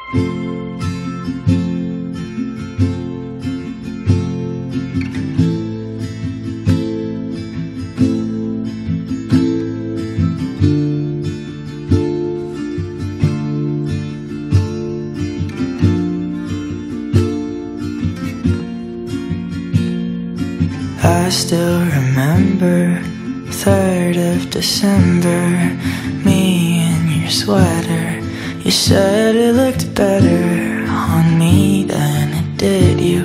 I still remember 3rd of December, me in your sweater. You said it looked better on me than it did you.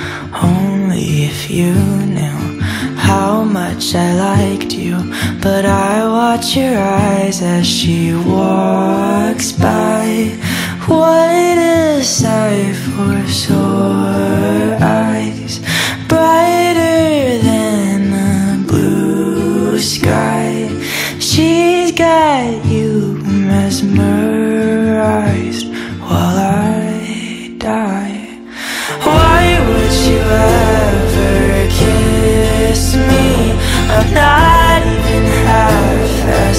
Only if you knew how much I liked you. But I watch your eyes as she walks by. What a sight for sore eyes, brighter than the blue sky. She's got you mesmerized while I die. Why would you ever kiss me? I'm not even half as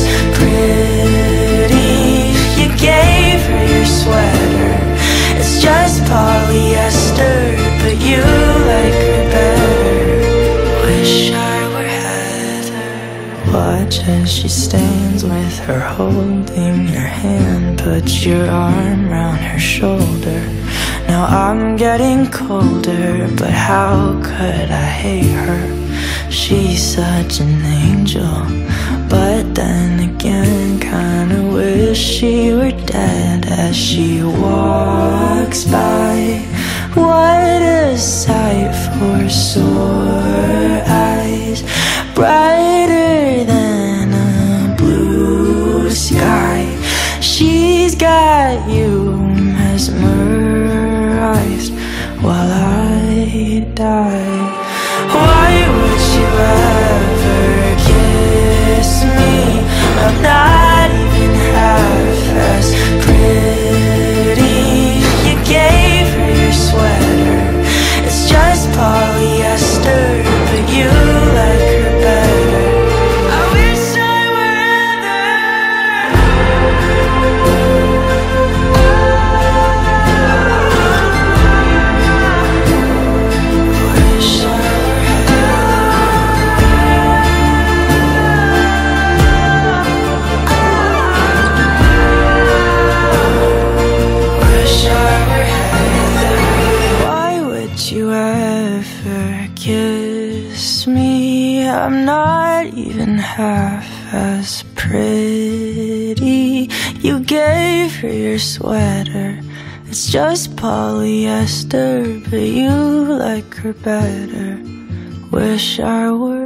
pretty. You gave her your sweater, it's just polyester, but you like her better. Wish I were Heather. Watch as she stands with her holding your hand, put your arm round her shoulder. Now I'm getting colder, but how could I hate her? She's such an angel, but then again kinda wish she were dead as she walks by. What a sight for sore eyes, brighter than a blue sky. She's got you mesmerized while I die. Why would you ever kiss me? I'm not even half as pretty. You gave her your sweater, it's just polyester, but you like her better. I wish I were you ever kiss me? I'm not even half as pretty. You gave her your sweater, it's just polyester, but you like her better. Wish I were